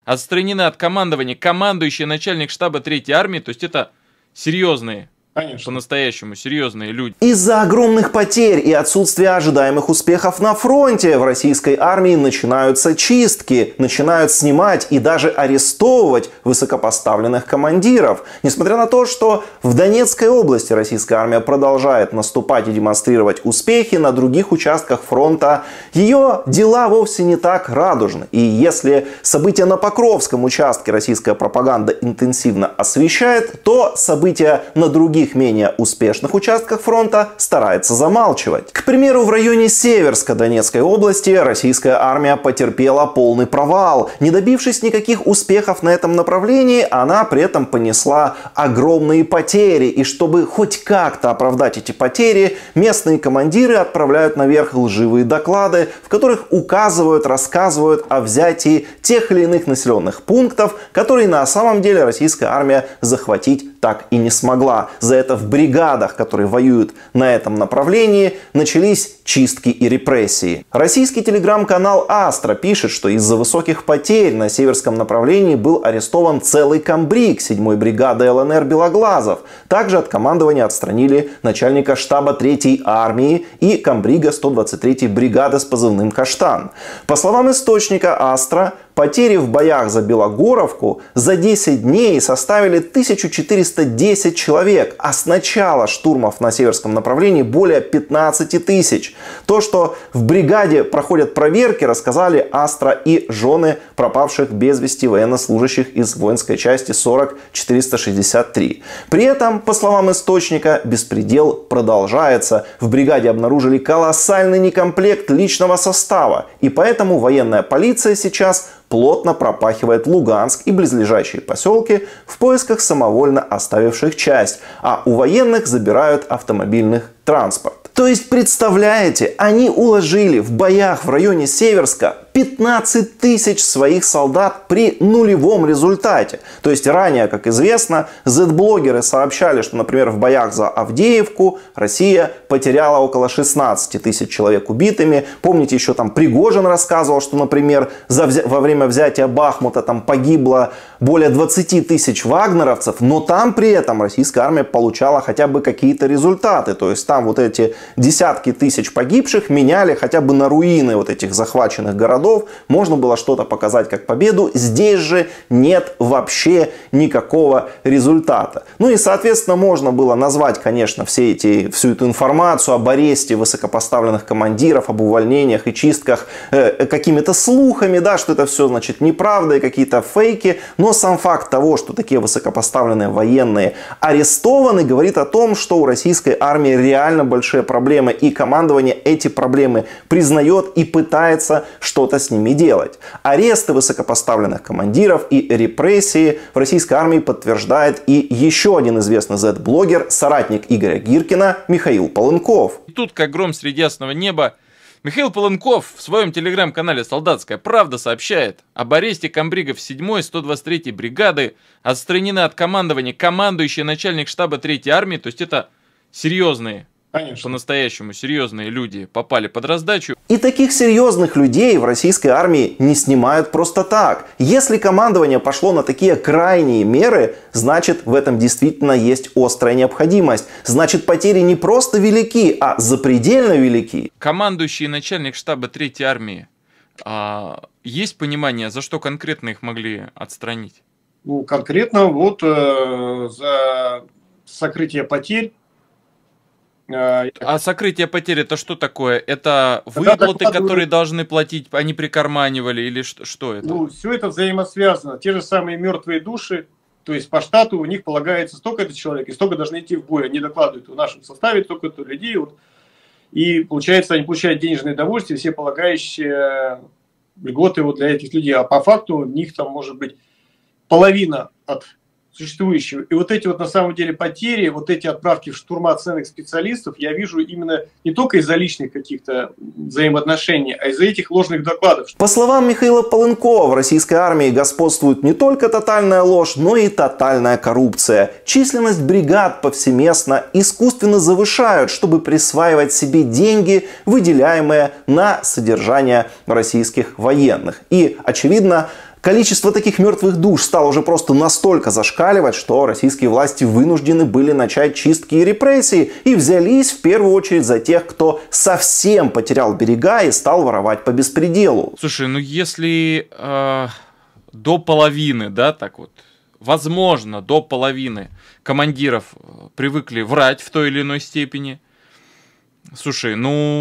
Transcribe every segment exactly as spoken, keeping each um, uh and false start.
Отстранены от командования командующий начальник штаба третьей армии, то есть это серьезные, по-настоящему серьезные люди. Из-за огромных потерь и отсутствия ожидаемых успехов на фронте в российской армии начинаются чистки, начинают снимать и даже арестовывать высокопоставленных командиров. Несмотря на то, что в Донецкой области российская армия продолжает наступать и демонстрировать успехи, на других участках фронта ее дела вовсе не так радужны. И если события на Покровском участке российская пропаганда интенсивно освещает, то события на других менее успешных участках фронта старается замалчивать. К примеру, в районе Северска Донецкой области российская армия потерпела полный провал. Не добившись никаких успехов на этом направлении, она при этом понесла огромные потери. И чтобы хоть как-то оправдать эти потери, местные командиры отправляют наверх лживые доклады, в которых указывают, рассказывают о взятии тех или иных населенных пунктов, которые на самом деле российская армия захватить так и не смогла. За это в бригадах, которые воюют на этом направлении, начались чистки и репрессии. Российский телеграм-канал Астра пишет, что из-за высоких потерь на северском направлении был арестован целый комбриг седьмой бригады ЛНР Белоглазов. Также от командования отстранили начальника штаба третьей армии и комбрига сто двадцать третьей бригады с позывным «Каштан». По словам источника Астра, потери в боях за Белогоровку за десять дней составили тысячу четыреста десять человек, а с начала штурмов на северском направлении более пятнадцати тысяч. То, что в бригаде проходят проверки, рассказали Астра и жены пропавших без вести военнослужащих из воинской части сорок четыреста шестьдесят три. При этом, по словам источника, беспредел продолжается. В бригаде обнаружили колоссальный некомплект личного состава, и поэтому военная полиция сейчас плотно пропахивает Луганск и близлежащие поселки в поисках самовольно оставивших часть, а у военных забирают автомобильный транспорт. То есть, представляете, они уложили в боях в районе Северска пятнадцать тысяч своих солдат при нулевом результате. То есть, ранее, как известно, зет-блогеры сообщали, что, например, в боях за Авдеевку Россия потеряла около шестнадцати тысяч человек убитыми. Помните, еще там Пригожин рассказывал, что, например, за взя... во время взятия Бахмута там погибло более двадцати тысяч вагнеровцев, но там при этом российская армия получала хотя бы какие-то результаты. То есть, там вот эти десятки тысяч погибших меняли хотя бы на руины вот этих захваченных городов. Можно было что-то показать как победу. Здесь же нет вообще никакого результата. Ну и, соответственно, можно было назвать, конечно, все эти, всю эту информацию об аресте высокопоставленных командиров, об увольнениях и чистках э, какими-то слухами, да, что это все, значит, неправда и какие-то фейки. Но сам факт того, что такие высокопоставленные военные арестованы, говорит о том, что у российской армии реально большие проблемы, и командование эти проблемы признает и пытается что-то с ними делать. Аресты высокопоставленных командиров и репрессии в российской армии подтверждает и еще один известный зет-блогер, соратник Игоря Гиркина, Михаил Полынков. И тут, как гром среди ясного неба, Михаил Полынков в своем телеграм-канале «Солдатская правда» сообщает об аресте комбригов седьмой сто двадцать третьей бригады, отстранены от командования командующий начальник штаба третьей армии, то есть это серьезные, по-настоящему серьезные люди попали под раздачу. И таких серьезных людей в российской армии не снимают просто так. Если командование пошло на такие крайние меры, значит, в этом действительно есть острая необходимость. Значит, потери не просто велики, а запредельно велики. Командующий начальник штаба третьей армии, а, есть понимание, за что конкретно их могли отстранить? Ну, конкретно вот э, за сокрытие потерь. А сокрытие потерь это что такое? Это выплаты, которые должны платить, они прикарманивали, или что, что это? Ну, все это взаимосвязано. Те же самые мертвые души, то есть по штату у них полагается столько-то человек, и столько должны идти в бой. Они докладывают в нашем составе столько-то людей. Вот, и получается, они получают денежное удовольствие, все полагающие льготы вот для этих людей. А по факту у них там может быть половина от существующего. И вот эти вот на самом деле потери, вот эти отправки в штурма ценных специалистов я вижу именно не только из-за личных каких-то взаимоотношений, а из-за этих ложных докладов. По словам Михаила Полынкова, в российской армии господствует не только тотальная ложь, но и тотальная коррупция. Численность бригад повсеместно искусственно завышают, чтобы присваивать себе деньги, выделяемые на содержание российских военных. И, очевидно, Количество таких мертвых душ стало уже просто настолько зашкаливать, что российские власти вынуждены были начать чистки и репрессии и взялись в первую очередь за тех, кто совсем потерял берега и стал воровать по беспределу. Слушай, ну если э, до половины, да, так вот, возможно, до половины командиров привыкли врать в той или иной степени, слушай,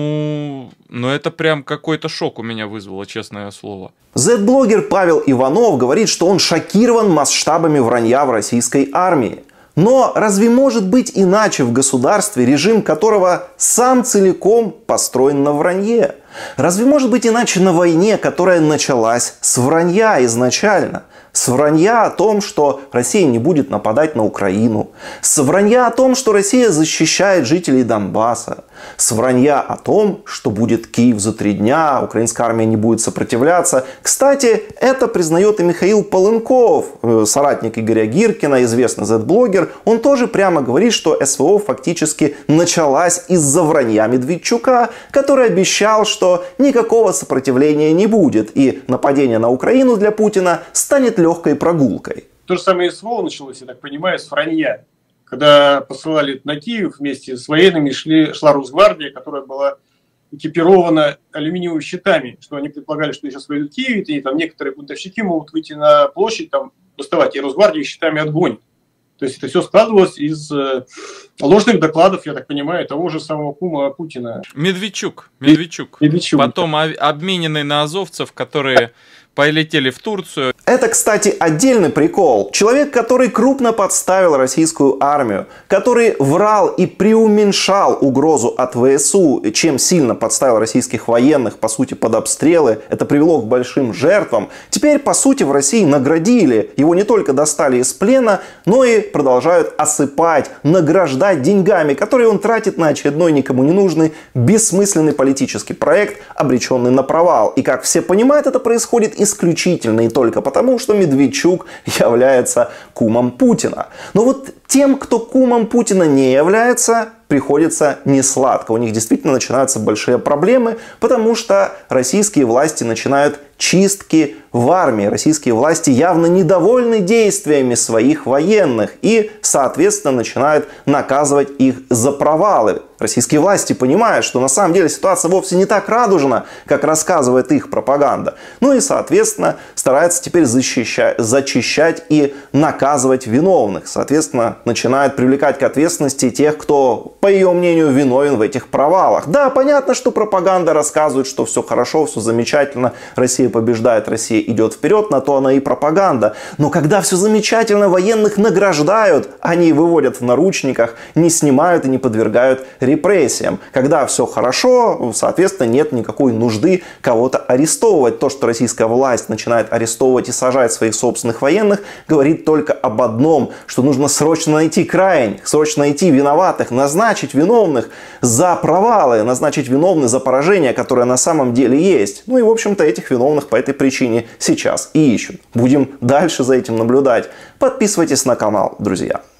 ну, ну это прям какой-то шок у меня вызвало, честное слово. Зет-блогер Павел Иванов говорит, что он шокирован масштабами вранья в российской армии. Но разве может быть иначе в государстве, режим которого сам целиком построен на вранье? Разве может быть иначе на войне, которая началась с вранья изначально? С вранья о том, что Россия не будет нападать на Украину. С вранья о том, что Россия защищает жителей Донбасса. С вранья о том, что будет Киев за три дня, украинская армия не будет сопротивляться. Кстати, это признает и Михаил Полынков, соратник Игоря Гиркина, известный зет-блогер. Он тоже прямо говорит, что СВО фактически началась из-за вранья Медведчука, который обещал, что никакого сопротивления не будет. И нападение на Украину для Путина станет легкой прогулкой. То же самое СВО началось, я так понимаю, с вранья. Когда посылали на Киев вместе с военными, шли, шла Росгвардия, которая была экипирована алюминиевыми щитами, что они предполагали, что сейчас войдут в Киев, и там некоторые бунтовщики могут выйти на площадь, там доставать, и Росгвардия щитами отгонит. То есть это все складывалось из э, ложных докладов, я так понимаю, того же самого кума Путина. Медведчук. Медведчук. Медведчук. Потом обмененный на азовцев, которые полетели в Турцию. Это, кстати, отдельный прикол. Человек, который крупно подставил российскую армию, который врал и преуменьшал угрозу от ВСУ, чем сильно подставил российских военных, по сути, под обстрелы. Это привело к большим жертвам. Теперь, по сути, в России наградили. Его не только достали из плена, но и продолжают осыпать, награждать деньгами, которые он тратит на очередной никому не нужный, бессмысленный политический проект, обреченный на провал. И, как все понимают, это происходит исключительно и только потому, что Медведчук является кумом Путина. Но вот тем, кто кумом Путина не является, приходится несладко. У них действительно начинаются большие проблемы, потому что российские власти начинают чистки в армии. Российские власти явно недовольны действиями своих военных и, соответственно, начинают наказывать их за провалы. Российские власти понимают, что на самом деле ситуация вовсе не так радужна, как рассказывает их пропаганда. Ну и, соответственно, стараются теперь защищать, зачищать и наказывать виновных. Соответственно, начинают привлекать к ответственности тех, кто, по ее мнению, виновен в этих провалах. Да, понятно, что пропаганда рассказывает, что все хорошо, все замечательно, Россия побеждает, Россия идет вперед, на то она и пропаганда. Но когда все замечательно, военных награждают, они выводят в наручниках, не снимают и не подвергают репрессиям. Когда все хорошо, соответственно, нет никакой нужды кого-то арестовывать. То, что российская власть начинает арестовывать и сажать своих собственных военных, говорит только об одном, что нужно срочно найти крайних, срочно найти виноватых, назначить виновных за провалы, назначить виновных за поражение, которое на самом деле есть. Ну и, в общем-то, этих виновных по этой причине сейчас и ищут. Будем дальше за этим наблюдать. Подписывайтесь на канал, друзья.